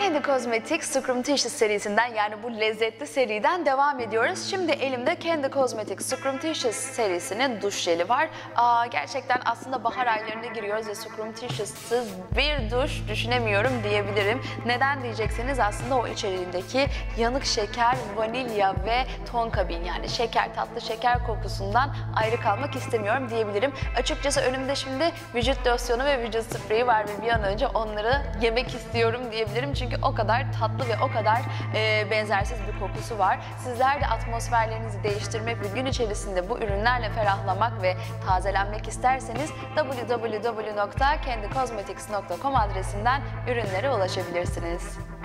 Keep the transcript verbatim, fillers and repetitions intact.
Candy Cosmetics Scrumptious serisinden, yani bu lezzetli seriden devam ediyoruz. Şimdi elimde Candy Cosmetics Scrumptious serisinin duş jeli var. Aa, gerçekten aslında bahar aylarına giriyoruz ve Scrumptious'sız bir duş düşünemiyorum diyebilirim. Neden diyecekseniz, aslında o içeriğindeki yanık şeker, vanilya ve tonka bean, yani şeker, tatlı şeker kokusundan ayrı kalmak istemiyorum diyebilirim. Açıkçası önümde şimdi vücut losyonu ve vücut spreyi var ve bir an önce onları yemek istiyorum diyebilirim. Çünkü o kadar tatlı ve o kadar e, benzersiz bir kokusu var. Sizler de atmosferlerinizi değiştirmek ve gün içerisinde bu ürünlerle ferahlamak ve tazelenmek isterseniz w w w nokta candy cosmetics nokta com adresinden ürünlere ulaşabilirsiniz.